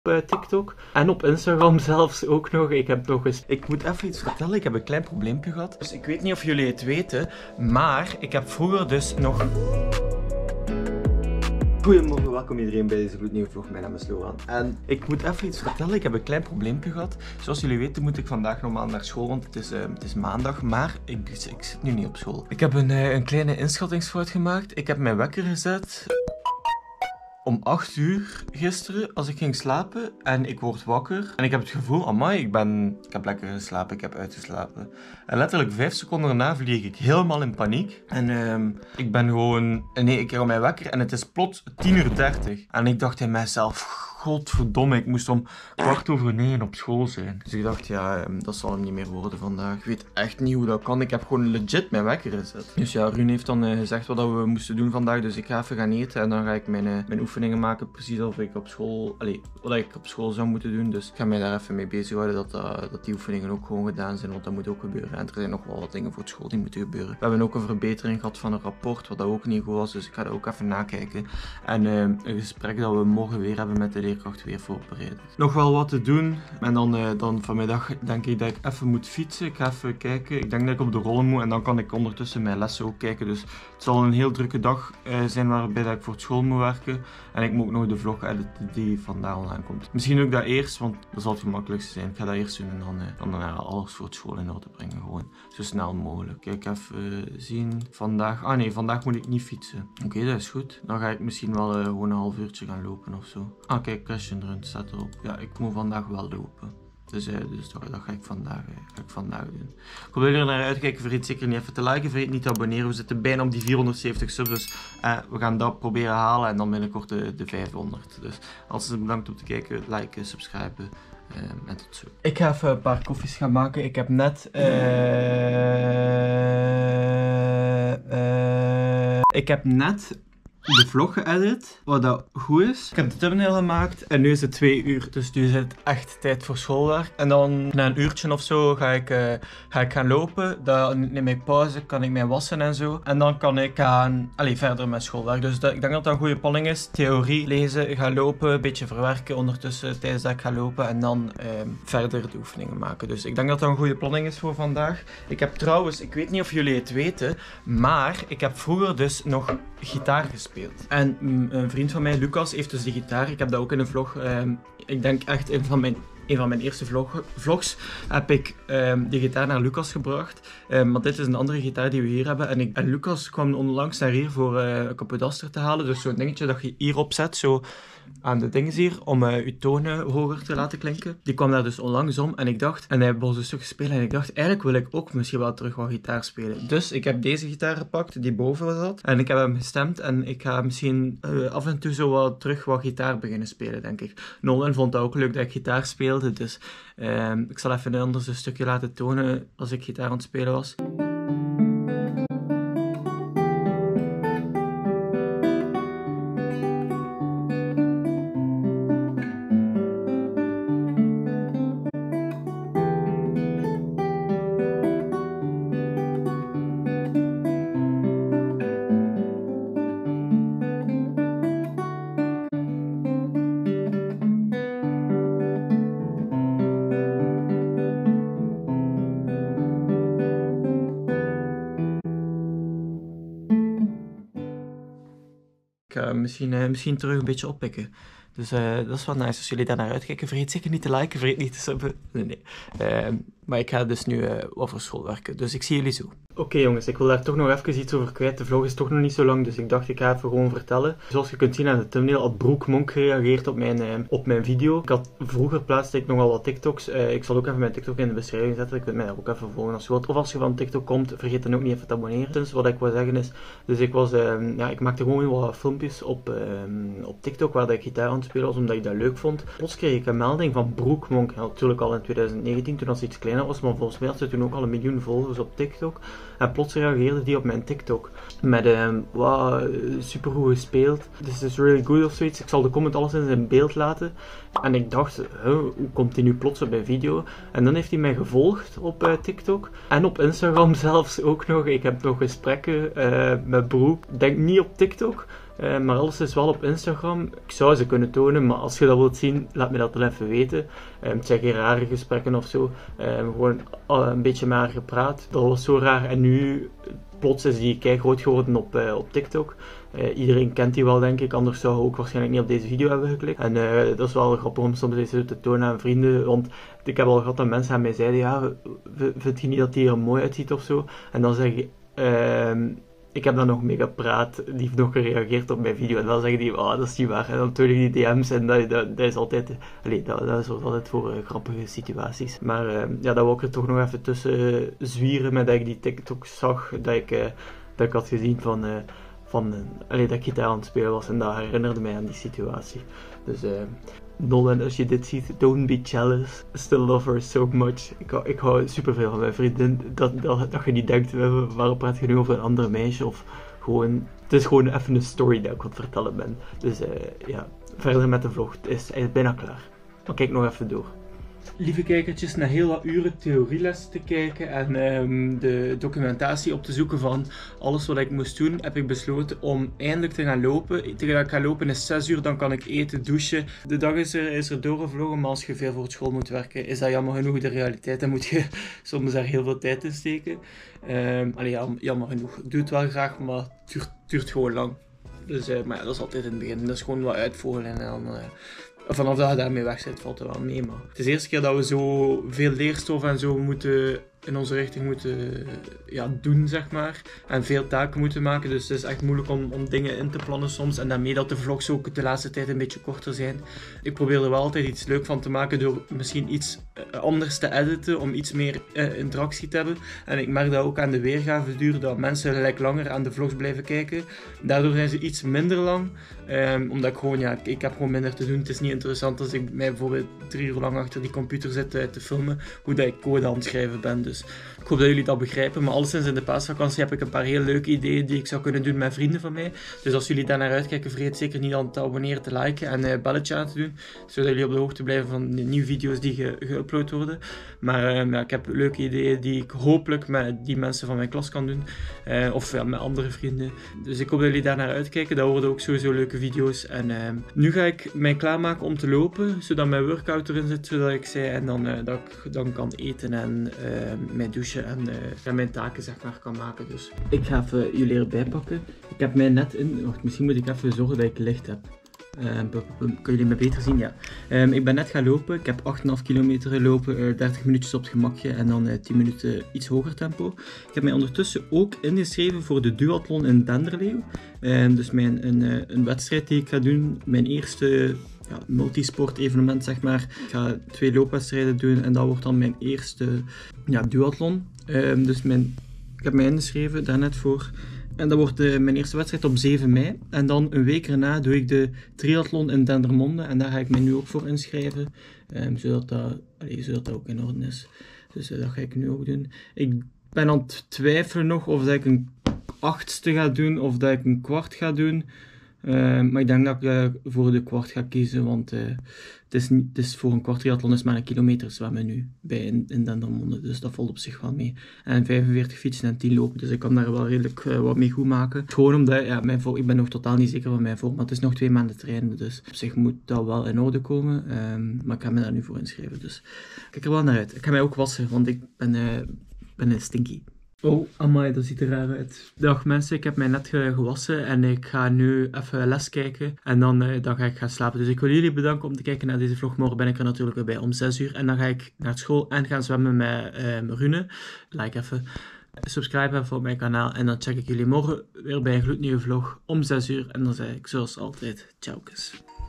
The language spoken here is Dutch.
TikTok en op Instagram zelfs ook nog. Ik moet even iets vertellen, ik heb een klein probleempje gehad. Dus ik weet niet of jullie het weten, maar ik heb vroeger dus nog... Goedemorgen, welkom iedereen bij deze gloednieuwe vlog. Mijn naam is Loan. En ik moet even iets vertellen, ik heb een klein probleempje gehad. Zoals jullie weten moet ik vandaag normaal naar school, want het is maandag, maar ik zit nu niet op school. Ik heb een kleine inschattingsfout gemaakt. Ik heb mijn wekker gezet om 8 uur gisteren als ik ging slapen en ik word wakker en ik heb het gevoel, amai, ik heb lekker geslapen, ik heb uitgeslapen. En letterlijk 5 seconden daarna vlieg ik helemaal in paniek en ik ben gewoon, ik krijg mijn wekker en het is plots 10:30 en ik dacht in mijzelf, godverdomme, ik moest om 8:45 op school zijn. Dus ik dacht, ja, dat zal hem niet meer worden vandaag. Ik weet echt niet hoe dat kan. Ik heb gewoon legit mijn wekker gezet. Dus ja, Rune heeft dan gezegd wat we moesten doen vandaag. Dus ik ga even gaan eten en dan ga ik mijn oefeningen maken. Precies of ik op school, wat ik op school zou moeten doen. Dus ik ga mij daar even mee bezighouden dat die oefeningen ook gewoon gedaan zijn. Want dat moet ook gebeuren. En er zijn nog wel wat dingen voor school die moeten gebeuren. We hebben ook een verbetering gehad van een rapport, wat dat ook niet goed was. Dus ik ga dat ook even nakijken. En een gesprek dat we morgen weer hebben met de leerkracht weer voorbereid. Nog wel wat te doen. En dan vanmiddag denk ik dat ik even moet fietsen. Ik ga even kijken. Ik denk dat ik op de rollen moet en dan kan ik ondertussen mijn lessen ook kijken. Dus het zal een heel drukke dag zijn waarbij dat ik voor school moet werken. En ik moet ook nog de vlog editen die vandaag online komt. Misschien ook dat eerst, want dat zal het gemakkelijkste zijn. Ik ga dat eerst doen en dan alles voor school in orde brengen. Gewoon zo snel mogelijk. Kijk even zien. Vandaag moet ik niet fietsen. Oké, dat is goed. Dan ga ik misschien wel gewoon een half uurtje gaan lopen of zo. Ah, kijk, Christian Run staat erop. Ja, ik moet vandaag wel lopen. Dus dat ga ik vandaag doen. Ik hoop dat jullie er naar uitkijken. Vergeet zeker niet even te liken. Vergeet niet te abonneren. We zitten bijna op die 470 subs. Dus we gaan dat proberen halen. En dan binnenkort de 500. Dus alsjeblieft bedankt om te kijken. Liken, subscriben. En tot zo. Ik ga even een paar koffies gaan maken. Ik heb net... de vlog geëdit, wat dat goed is. Ik heb de thumbnail gemaakt en nu is het 2 uur, dus nu is het echt tijd voor schoolwerk. En dan na een uurtje of zo ga ik gaan lopen, dan neem ik pauze, kan ik mij wassen en zo. En dan kan ik verder met schoolwerk. Dus ik denk dat dat een goede planning is. Theorie, lezen, gaan lopen, een beetje verwerken ondertussen tijdens dat ik ga lopen en dan verder de oefeningen maken. Dus ik denk dat dat een goede planning is voor vandaag. Ik heb trouwens, ik weet niet of jullie het weten, maar ik heb vroeger dus nog gitaar gespeeld. En een vriend van mij, Lucas, heeft dus die gitaar. Ik heb dat ook in een vlog. Ik denk echt een van mijn eerste vlogs heb ik die gitaar naar Lucas gebracht. Maar dit is een andere gitaar die we hier hebben. En Lucas kwam onlangs naar hier voor een kapodaster te halen. Dus zo'n dingetje dat je hierop zet, zo aan de dingen hier, om je tonen hoger te laten klinken. Die kwam daar dus onlangs om en hij was een stuk spelen. En ik dacht, eigenlijk wil ik ook misschien wel terug wat gitaar spelen. Dus ik heb deze gitaar gepakt, die boven zat. En ik heb hem gestemd en ik ga misschien af en toe zo wat gitaar beginnen spelen, denk ik. Nolan vond het ook leuk dat ik gitaar speelde, dus ik zal even anders een stukje laten tonen als ik gitaar aan het spelen was. Ik ga misschien terug een beetje oppikken. Dus dat is wel nice als jullie daar naar uitkijken. Vergeet zeker niet te liken, vergeet niet te subben. Nee. Maar ik ga dus nu wat voor school werken. Dus ik zie jullie zo. Oké jongens, ik wil daar toch nog even iets over kwijt. De vlog is toch nog niet zo lang, dus ik dacht ik ga even gewoon vertellen. Zoals je kunt zien aan de thumbnail had Broek Monk gereageerd op mijn video. Vroeger plaatste ik nogal wat TikToks. Ik zal ook even mijn TikTok in de beschrijving zetten. Je kunt mij daar ook even volgen als je wilt. Of als je van TikTok komt, vergeet dan ook niet even te abonneren. Dus wat ik wil zeggen is, dus ik maakte gewoon wat filmpjes op TikTok waar ik gitaar aan het spelen was, omdat ik dat leuk vond. Plots kreeg ik een melding van Broek Monk. Natuurlijk al in 2019, toen als iets kleiner was, maar volgens mij had ze toen ook al 1 miljoen volgers op TikTok. En plots reageerde die op mijn TikTok met supergoed gespeeld. This is really good of zoiets. Ik zal de comment alleszins in beeld laten. En ik dacht, hoe komt hij nu plots op mijn video? En dan heeft hij mij gevolgd op TikTok. En op Instagram zelfs ook nog. Ik heb nog gesprekken met Broek. Denk niet op TikTok. Maar alles is wel op Instagram. Ik zou ze kunnen tonen, maar als je dat wilt zien, laat me dat dan even weten. Het zijn geen rare gesprekken of zo. Gewoon een beetje maar gepraat. Dat was zo raar. En nu, plots is die kei groot geworden op TikTok. Iedereen kent die wel, denk ik. Anders zou je ook waarschijnlijk niet op deze video hebben geklikt. En dat is wel grappig om soms eens te tonen aan vrienden. Want ik heb al gehad dat mensen aan mij zeiden, ja, vind je niet dat die er mooi uitziet of zo? En dan zeg ik, ik heb dan nog mee gepraat, die heeft nog gereageerd op mijn video. En dan zeggen die, dat is niet waar. En dan toon ik die DM's en dat is altijd, dat zorgt altijd voor grappige situaties. Maar ja, dat wou ik er toch nog even tussen zwieren met dat ik die TikTok zag, dat ik had gezien dat ik gitaar aan het spelen was en dat herinnerde mij aan die situatie. Dus Nolan, als je dit ziet, don't be jealous. Still love her so much. Ik hou superveel van mijn vriendin. Dat je niet denkt, waarom praat je nu over een ander meisje? Of gewoon, het is gewoon even een story dat ik wat vertellen ben. Dus ja, verder met de vlog. Het is bijna klaar. Maar kijk nog even door. Lieve kijkertjes, na heel wat uren theorieles te kijken en de documentatie op te zoeken van alles wat ik moest doen, heb ik besloten om eindelijk te gaan lopen. Tegen dat ik ga lopen is 6 uur, dan kan ik eten, douchen. De dag is er doorgevlogen, maar als je veel voor school moet werken, is dat jammer genoeg de realiteit. Dan moet je soms daar heel veel tijd in steken. Jammer genoeg. Ik doe het wel graag, maar het duurt gewoon lang. Dus, maar ja, dat is altijd in het begin. Dat is gewoon wat uitvogelen en dan... Vanaf dat je daarmee weg zit, valt het wel mee, maar het is de eerste keer dat we zo veel leerstof en zo in onze richting moeten doen, zeg maar. En veel taken moeten maken, dus het is echt moeilijk om dingen in te plannen soms. En daarmee dat de vlogs ook de laatste tijd een beetje korter zijn. Ik probeer er wel altijd iets leuk van te maken door misschien iets anders te editen, om iets meer interactie te hebben. En ik merk dat ook aan de weergaveduur, dat mensen gelijk langer aan de vlogs blijven kijken. Daardoor zijn ze iets minder lang, omdat ik gewoon, ik heb gewoon minder te doen. Het is niet interessant als ik mij bijvoorbeeld 3 uur lang achter die computer zit te filmen, hoe dat ik code aan het schrijven ben. Dus ik hoop dat jullie dat begrijpen, maar alleszins in de paasvakantie heb ik een paar heel leuke ideeën die ik zou kunnen doen met vrienden van mij. Dus als jullie daar naar uitkijken, vergeet zeker niet aan te abonneren, te liken en belletje aan te doen, zodat jullie op de hoogte blijven van de nieuwe video's die geüpload worden. Maar ik heb leuke ideeën die ik hopelijk met die mensen van mijn klas kan doen, of met andere vrienden. Dus ik hoop dat jullie daar naar uitkijken, dat worden ook sowieso leuke video's. En nu ga ik mij klaarmaken om te lopen, zodat mijn workout erin zit, zodat ik zei, en dat ik dan kan eten en mijn douchen en mijn taken zeg maar kan maken. Dus ik ga even jullie erbij pakken. Ik heb mij net wacht, misschien moet ik even zorgen dat ik licht heb. Kunnen jullie me beter zien? Ja. Ik ben net gaan lopen. Ik heb 8,5 kilometer gelopen, 30 minuutjes op het gemakje en dan 10 minuten iets hoger tempo. Ik heb mij ondertussen ook ingeschreven voor de duathlon in Denderleeuw. Dus een wedstrijd die ik ga doen. Mijn eerste multisport evenement, zeg maar. Ik ga 2 loopwedstrijden doen en dat wordt dan mijn eerste duathlon. Dus ik heb mij ingeschreven daarnet voor. En dat wordt mijn eerste wedstrijd op 7 mei. En dan een week erna doe ik de triathlon in Dendermonde. En daar ga ik mij nu ook voor inschrijven. Zodat dat ook in orde is. Dus dat ga ik nu ook doen. Ik ben aan het twijfelen nog of dat ik een 8ste ga doen of dat ik een kwart ga doen. Maar ik denk dat ik voor de kwart ga kiezen, want het is voor een kwart triathlon is maar 1 kilometer zwemmen nu in Dendermonde, dus dat valt op zich wel mee. En 45 fietsen en 10 lopen, dus ik kan daar wel redelijk wat mee goed maken. Gewoon omdat, ik ben nog totaal niet zeker van mijn vorm, maar het is nog 2 maanden trainen, dus op zich moet dat wel in orde komen. Maar ik ga me daar nu voor inschrijven, dus kijk er wel naar uit. Ik ga mij ook wassen, want ik ben een stinky. Oh, amai, dat ziet er raar uit. Dag mensen, ik heb mij net gewassen en ik ga nu even les kijken en dan ga ik gaan slapen. Dus ik wil jullie bedanken om te kijken naar deze vlog. Morgen ben ik er natuurlijk weer bij om 6 uur en dan ga ik naar school en gaan zwemmen met Rune. Like even, subscribe even op mijn kanaal en dan check ik jullie morgen weer bij een gloednieuwe vlog om 6 uur. En dan zeg ik zoals altijd, ciao kus.